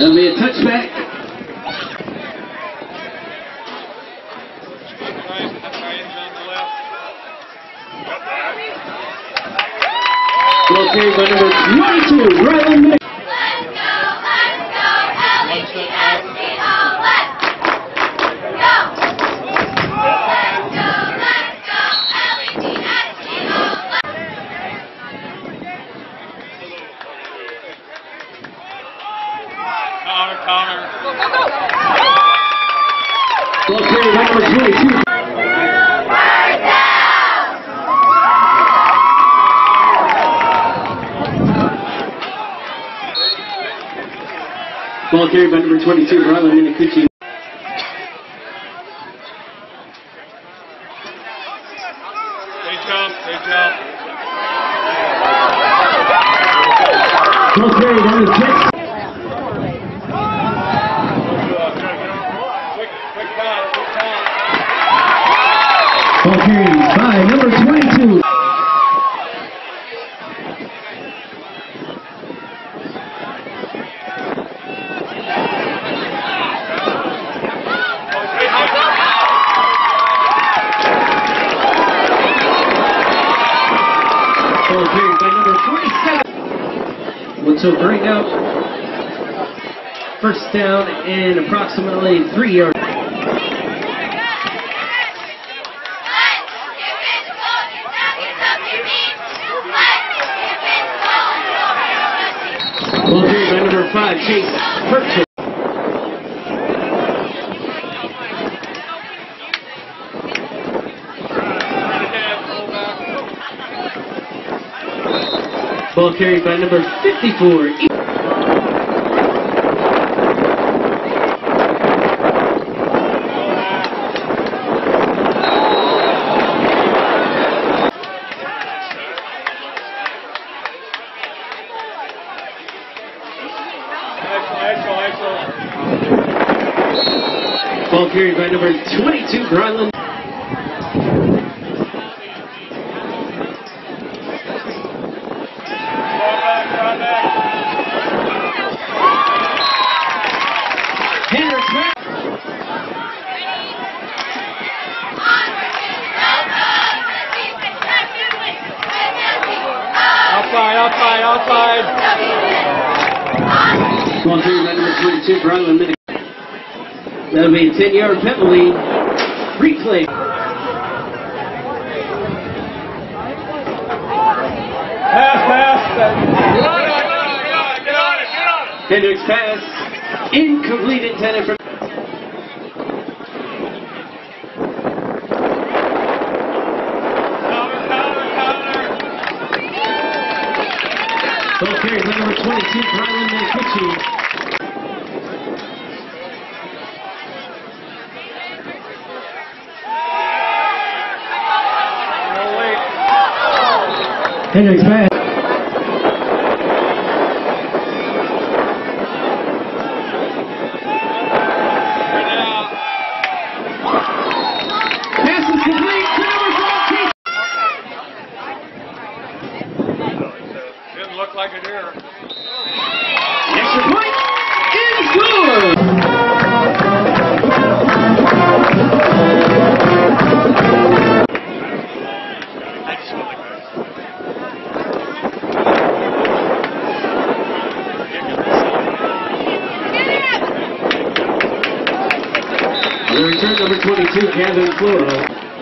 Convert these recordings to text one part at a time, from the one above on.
That'll be a touchback. Ball carried by number 22, Ryland Mix. Ball carried by number 22. Ball carried by number 22, Ryland Minicucci. They jump. Ball carried by number 6. Ball carried by number 22. Ball carried by number 47. Which will bring up first down and approximately 3 yards. Ball carried by number 5, Chase Purchase. Ball carried by number 54. Ball carried by number 22, Ryland. Outside. Ball carried by number 22, Ryland Minicucci. That'll be a 10-yard penalty. Replay. Pass. Get on it. Hendricks pass. Incomplete, intended for. Ball carried by number 22, Ryland Minicucci. Hendricks pass. Pass is complete to number 14. Didn't look like it here. Extra point is good. The return number 22, Kevin Floro.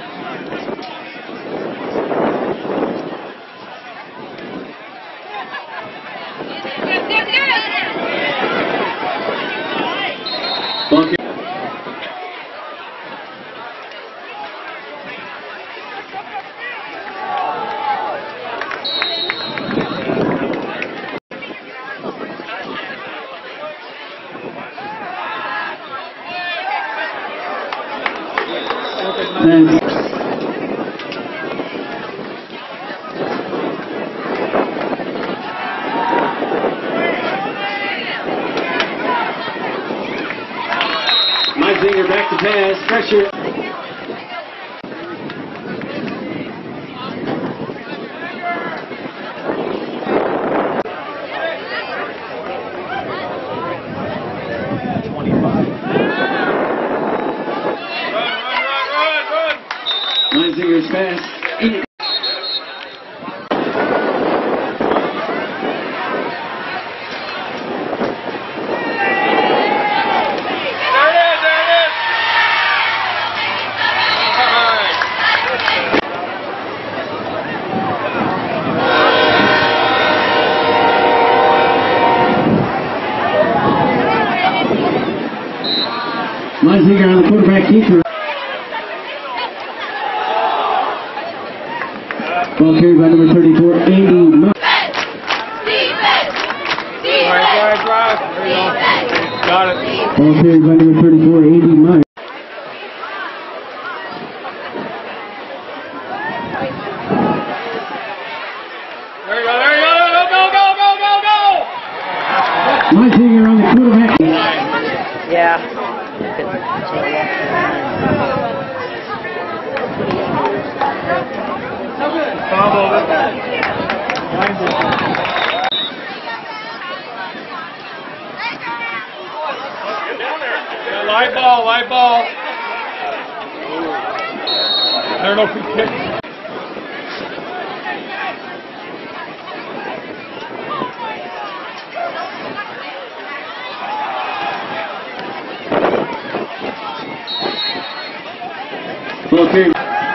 Meisinger back to pass, pressure. pass. Meisinger on the quarterback keeper. Ball carried by number 34, Andy Moore. Drive. There you go. Got it. Ball carried by number 34, Andy Moore. There you go. Go. Meisinger on the quarterback. Yeah. Live ball. I don't know if he kicked. Ball carried.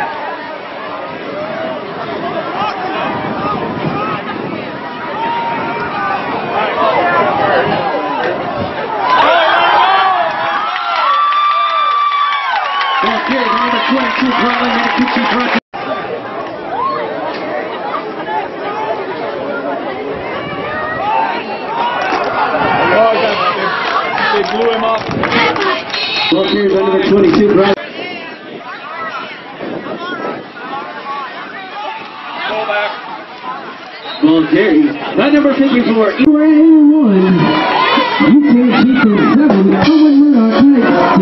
They blew him up. Ball carried by number 22, Brian. Go back. Ball carried by number 54, Elmwood-Murdock. Yutan keeping 7, Elmwood-Murdock.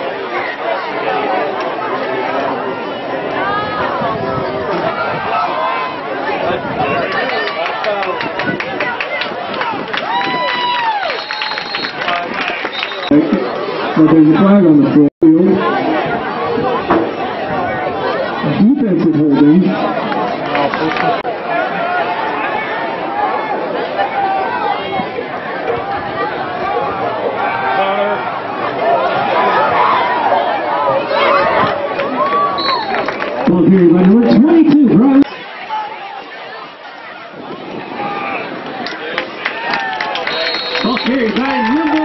But there's a flag on the field. Defensive holding. Ball carried by number 22, Brian. Ball carried by number...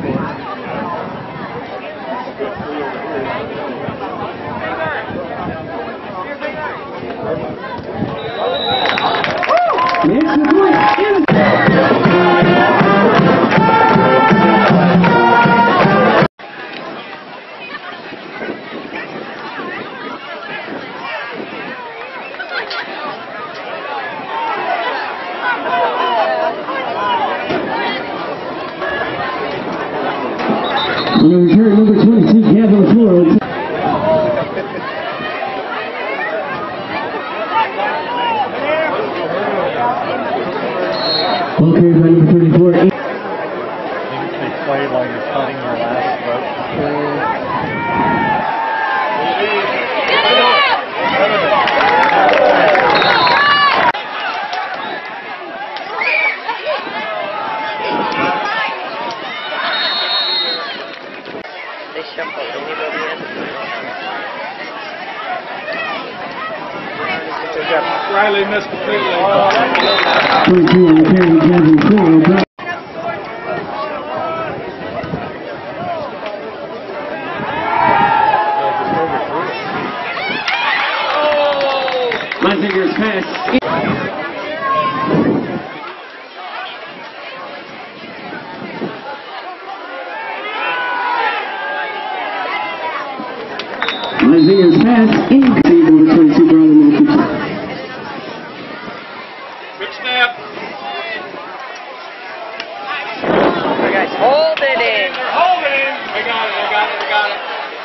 On the return, number 22, Gavin Flores. Ball carried by number 34. They play while you're cutting your last rope. They shuffle anybody in. Riley missed completely. 22 on the carry, Gavin Flores. Meisinger's pass. Meisinger's pass. Incomplete over 22, Brian. Good snap. Alright guys, hold it in. They're holding him. They got it.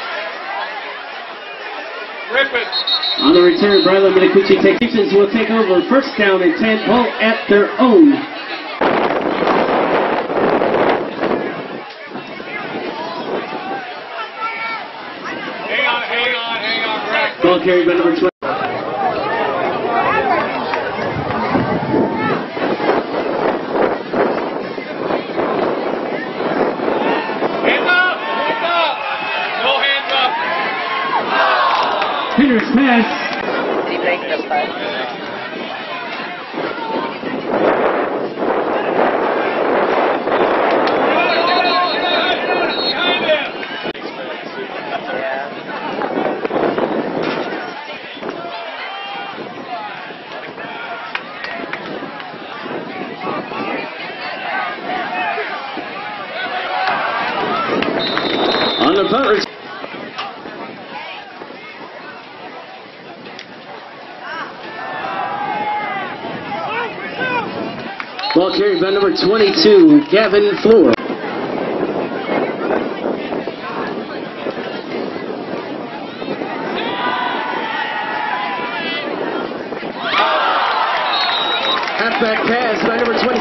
Rip it. On the return, Bradley Minicucci Technicians will take over first down and 10, ball at their own. Hang on, Rick. Ball carried by number 20. make the putt. On the punt return. Ball carried by number 22, Gavin Floor. Halfback pass by number 20.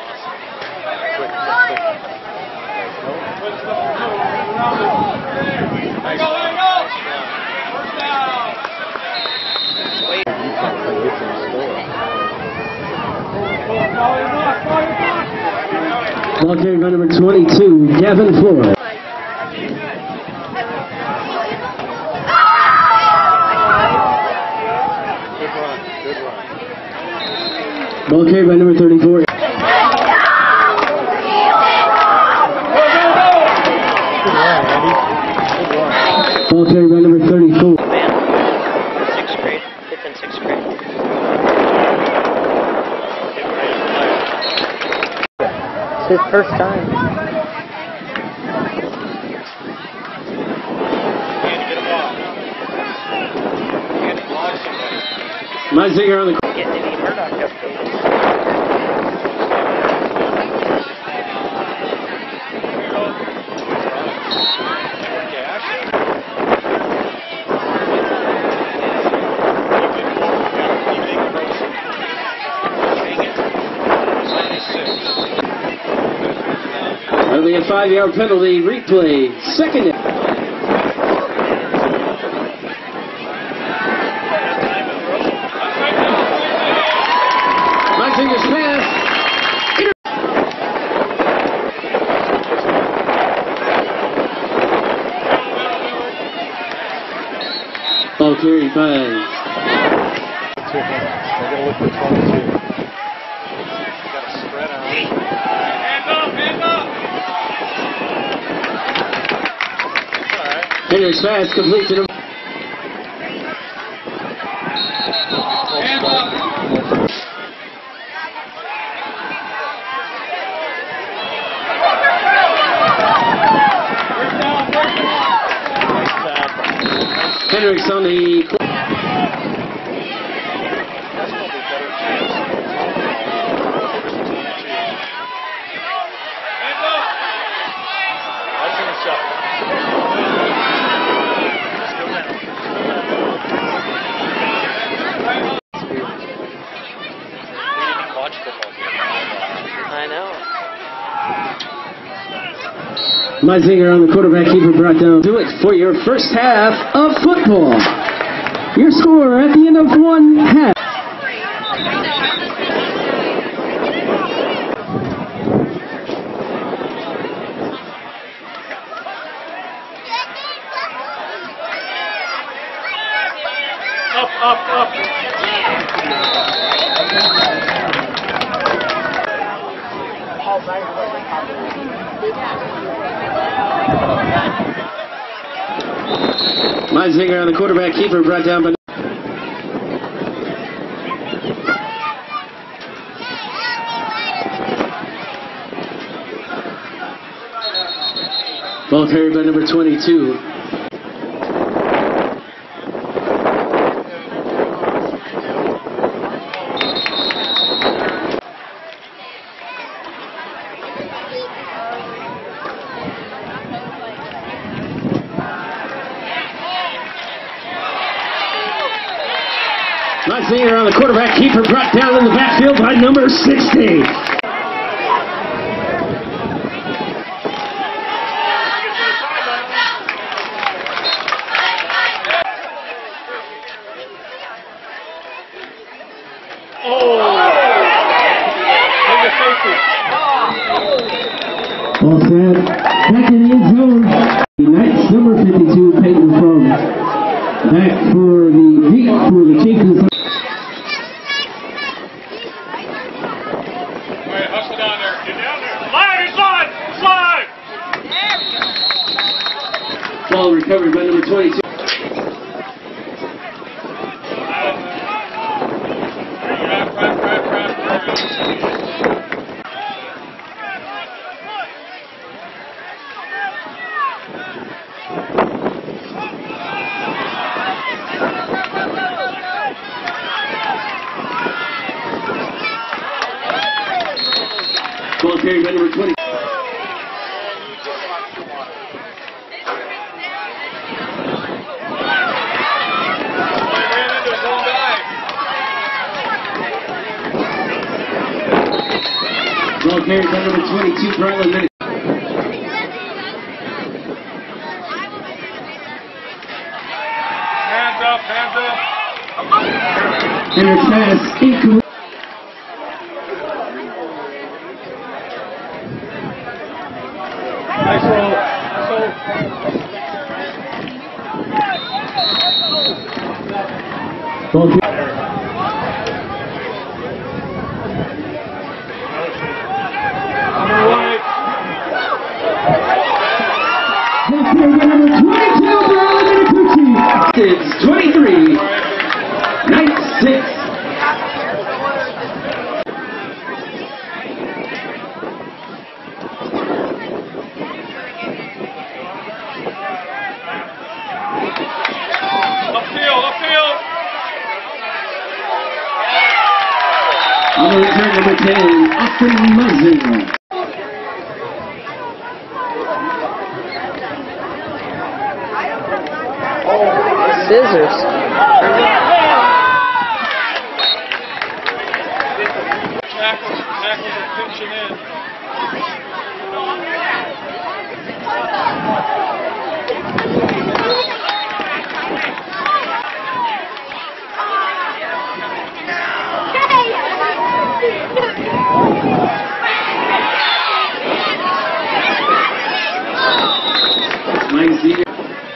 Ball carried by number 22, Gavin Floor. Ball carried by number 34. Ball carried by number 34. Sixth grade. Fifth and sixth grade. It's his first time. My zinger on the Getting Elmwood-Murdock up there. Only a 5-yard penalty. Replay. Second. Meisinger's pass. Ball carried by. They're going to look for 22. Henry's pass complete to the. Hendricks on the. I know. Meisinger on the quarterback keeper brought down. Do it for your first half of football. Your score at the end of one half. Up. Meisinger on the quarterback keeper brought down by. Ball carried by number 22. Meisinger on the quarterback keeper brought down in the backfield by number 60. All set. Back in the end zone. Knights number 52, Peyton Fromm. Back for the Chiefs. carried by number 20. Ball carried by number 22, Brian Minute. Hands up, hands up. And her pass incomplete. Nice roll. Ball carried. Number 22, it's 23. Night 6. Upfield, upfield. On the return, number 10, Austin Muzzin. Scissors. Tackles are pinching in. Nice year.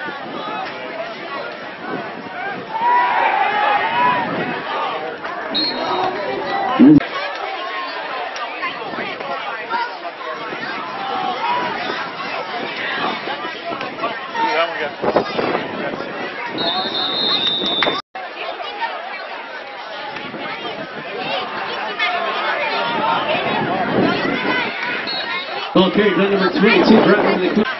Ball carried by number 22, driving to the corner.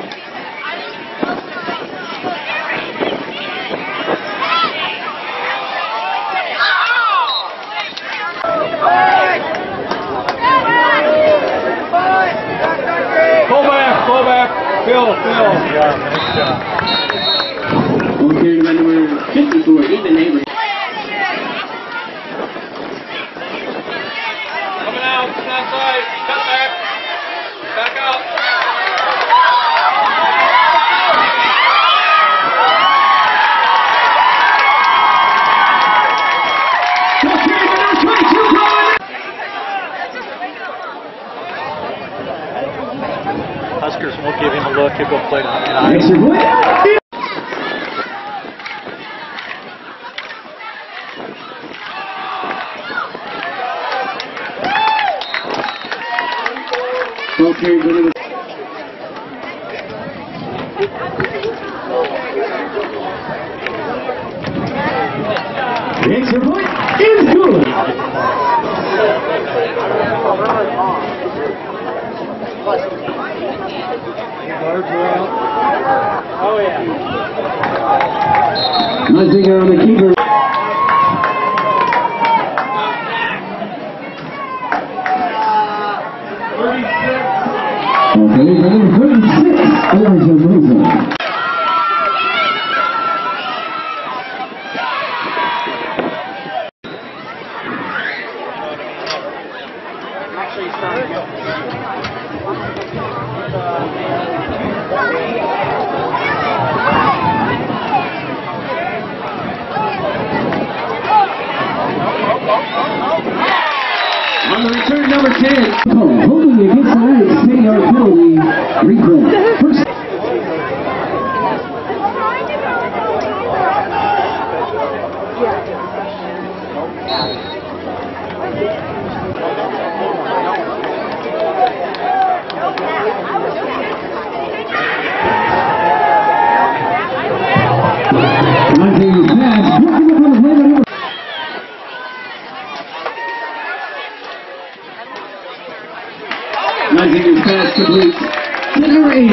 Pull back. Phil. Yeah, nice job. Ball carried by number 54, Ethan Avery. Coming out, outside. Cut back. Back out. Ball carried by number 22, Brian. Huskers won't give him a look. He'll go play on the Makes her play. Ball carried by number. Makes her point is good. Oh, yeah. Muzinger on the keeper. Okay, number 36, Elijah Moser. On the return, number 10. Hoping it gets tonight, 6-yard penalty. Replay. First. Nineteen pass, blocking up on the play by number. Nineteen pass complete. Number 8.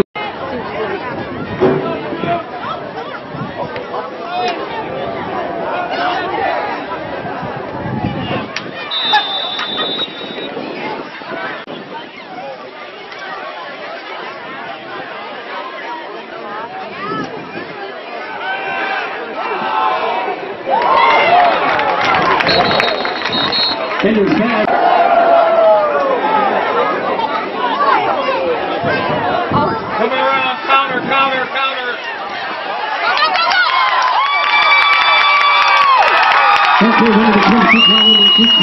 Hendricks pass. Coming around, counter. Okay, one of the 26.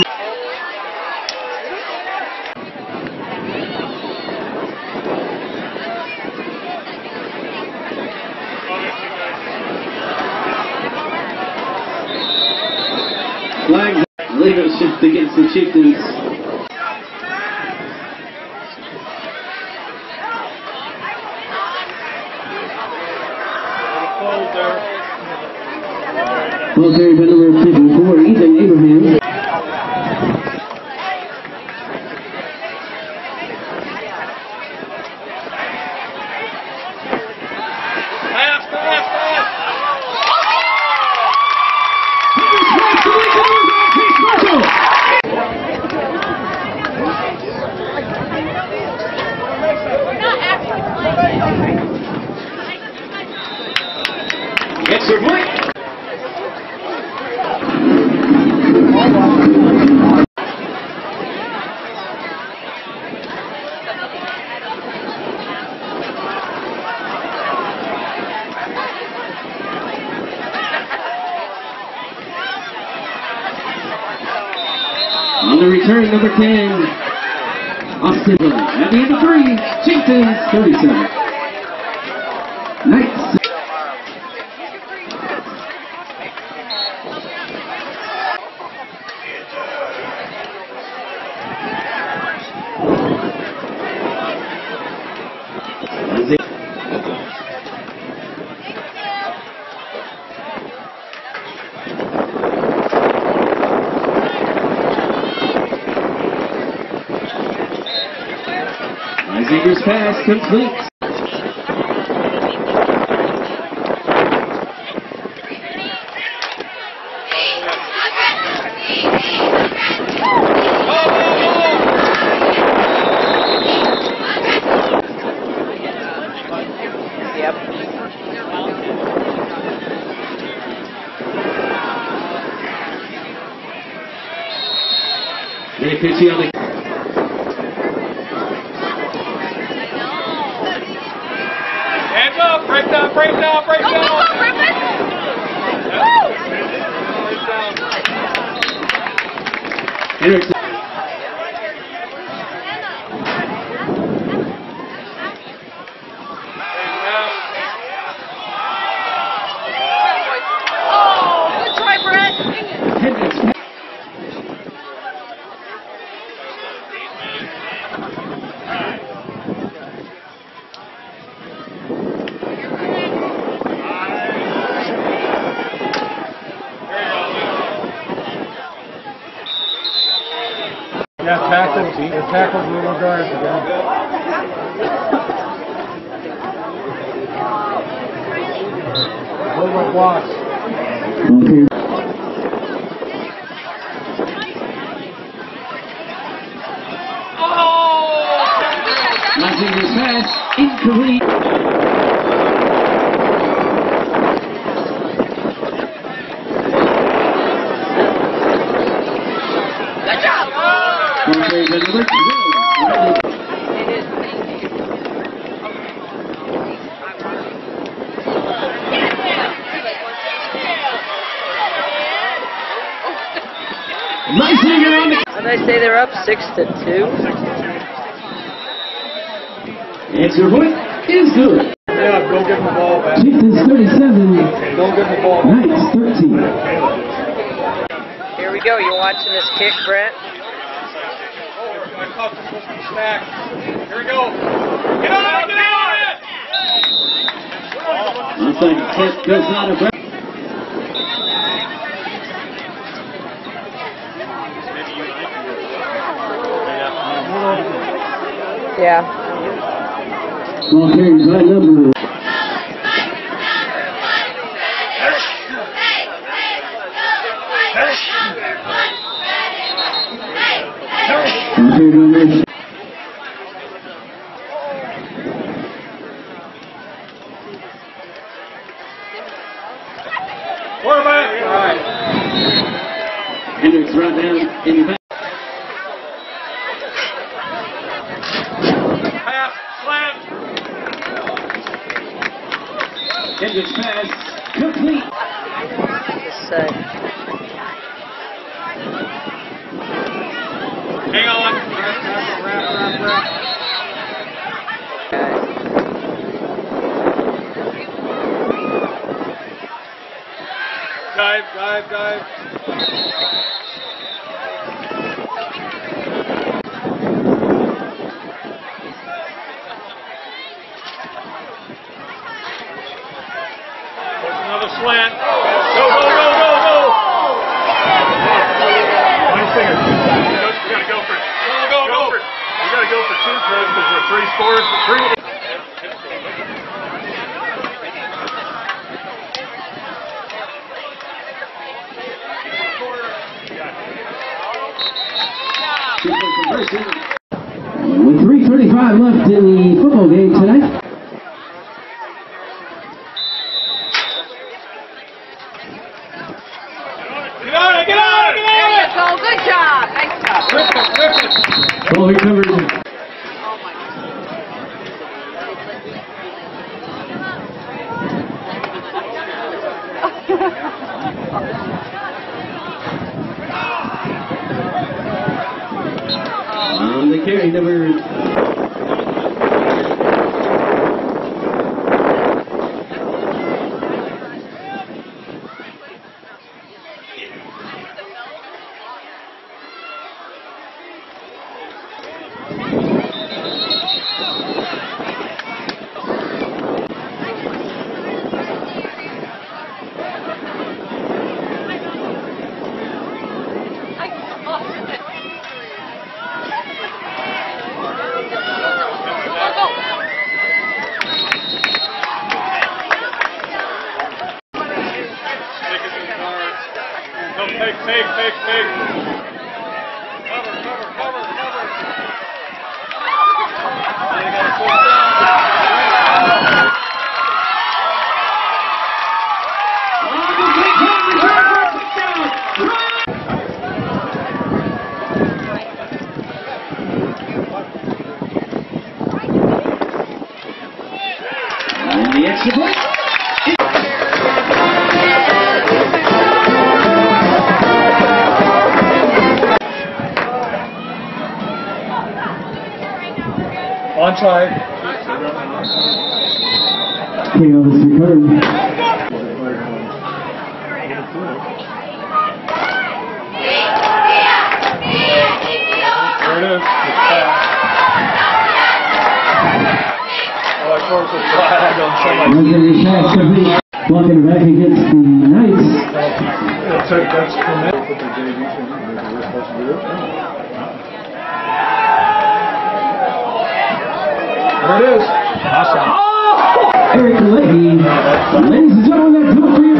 Flag leadership against the Chieftains. Ball carried by number 54, Ethan Abraham. Extra point. On the return, number 10, Austin. At the end of 3, Chieftains 37. Nice. Xavier's pass complete. Yep. They pitch on the Hands up, break down. Go, Griffin! Woo! Hendricks. Oh, good try, Brett! Hendricks. Yeah, tackles. The tackles little guards again. Hold my blocks. Okay. Xavier's pass incomplete. Good job! Okay, the number 12. Nice finger on the. And they say they're up 6-2. Extra point is good. Yeah, go get the ball back. Chieftains 37. Go get the ball. Knights 13. Here we go. You watching this kick, Brent? I caught this one snack. Here we go. Get on it! Onside kick goes out of breath. Yeah. Ball carried by number. Quarterback. All right. Hendricks right down in the back. And this pass complete. This side. Hang on. Dive. Another slant. Go. Nice finger. You gotta go for it. Go for it. You gotta go for 2 because we're 3 scores for 3. With 3:35 left in the football game tonight. Get on it! There you go. Good job. Nice job. Ball recovered. On the carry, number... Take. Cover. They gotta pull it down. And the extra point. Onside. KO is recovered. There it is. Of course, it's flag on somebody. Walking back against the Knights. That's permitted. Put the JV in. We're supposed to do it. There it is. Awesome. Eric Leahy. Ladies and gentlemen, that